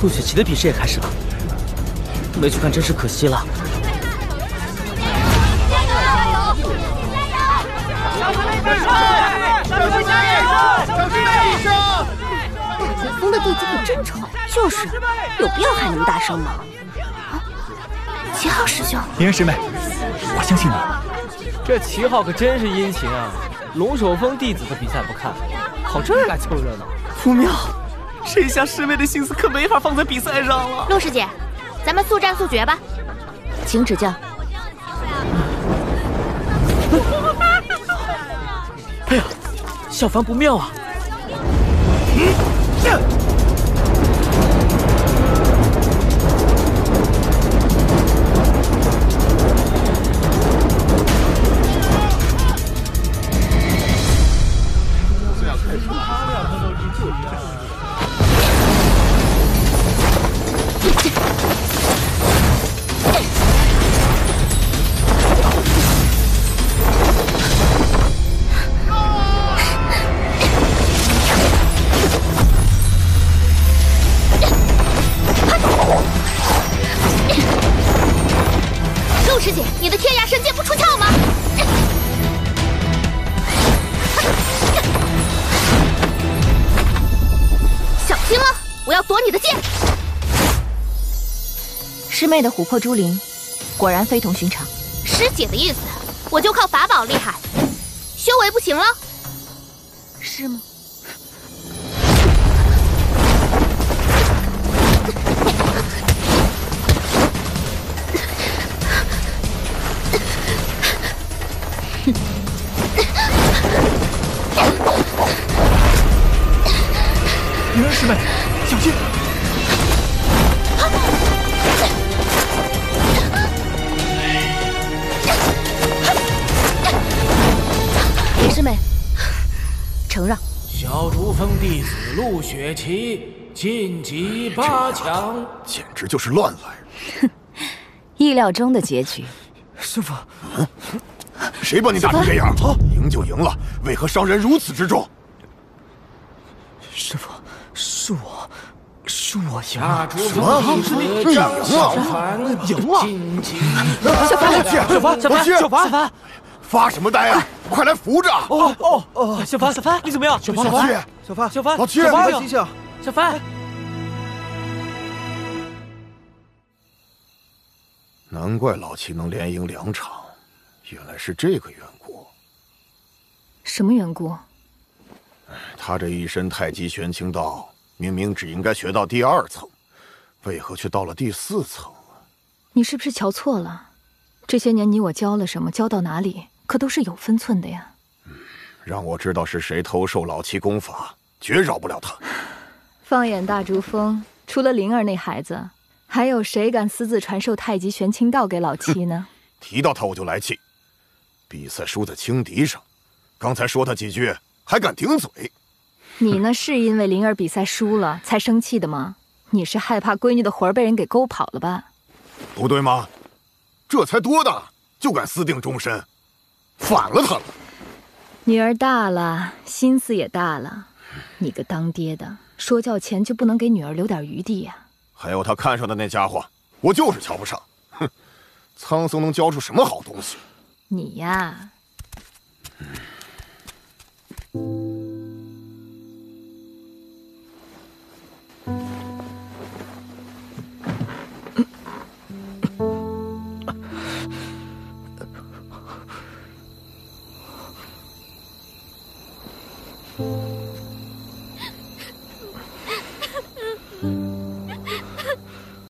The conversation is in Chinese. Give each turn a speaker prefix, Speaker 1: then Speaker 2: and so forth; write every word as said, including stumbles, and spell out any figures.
Speaker 1: 陆雪琪的比试也开始了，没去看真是可惜了。
Speaker 2: 加油！加油！小师妹加油！小师妹加油！小师妹医生！
Speaker 3: 古风的弟子可真丑，就是，有必要喊那么大声吗？啊，齐浩师兄，
Speaker 4: 林恩师妹，我相信你。
Speaker 1: 这齐浩可真是殷勤啊！龙首峰弟子的比赛不看，跑这儿来凑热闹。不妙，这下师妹的心思可没法放在比赛上了。
Speaker 3: 陆师姐，咱们速战速决吧，请指教。
Speaker 1: 哎呀，小凡不妙啊！嗯，这。
Speaker 3: 陆师姐，你的天涯神剑不出鞘吗？小心了，我要夺你的剑！师妹的琥珀珠灵果然非同寻常。师姐的意思，我就靠法宝厉害，修为不行了，是吗？
Speaker 4: 林恩师妹，小心！
Speaker 3: 林师妹，承让。
Speaker 5: 小竹峰弟子陆雪琪晋级八强，
Speaker 6: 简直就是乱来！
Speaker 3: 意料中的结局。
Speaker 1: 师傅，
Speaker 6: 嗯，谁把你打成这样？赢就赢了，为何伤人如此之重？
Speaker 1: 师傅，是我，是我赢
Speaker 5: 了。
Speaker 6: 什么？你赢了？
Speaker 1: 赢了！
Speaker 6: 小凡，小凡，
Speaker 1: 小凡，小凡，小凡，
Speaker 6: 发什么呆啊？快来扶着！
Speaker 1: 哦哦哦！小凡，小凡，你怎么样？
Speaker 6: 小凡，老七，
Speaker 1: 小凡，小凡，
Speaker 6: 老七，
Speaker 1: 小凡，醒醒！小凡，
Speaker 6: 难怪老七能连赢两场，原来是这个缘故。
Speaker 3: 什么缘故？
Speaker 6: 他这一身太极玄清道，明明只应该学到第二层，为何却到了第四层啊？
Speaker 3: 你是不是瞧错了？这些年你我教了什么，教到哪里，可都是有分寸的呀。
Speaker 6: 嗯，让我知道是谁偷受老七功法，绝饶不了他。
Speaker 3: 放眼大竹峰，除了灵儿那孩子，还有谁敢私自传授太极玄清道给老七呢？
Speaker 6: 提到他我就来气。比赛输在轻敌上，刚才说他几句，还敢顶嘴。
Speaker 3: 你呢，是因为灵儿比赛输了才生气的吗？你是害怕闺女的魂儿被人给勾跑了吧？
Speaker 6: 不对吗？这才多大，就敢私定终身，反了他了。
Speaker 3: 女儿大了，心思也大了，你个当爹的，说教前就不能给女儿留点余地呀？
Speaker 6: 还有他看上的那家伙，我就是瞧不上。哼，苍松能教出什么好东西？
Speaker 3: 你呀。嗯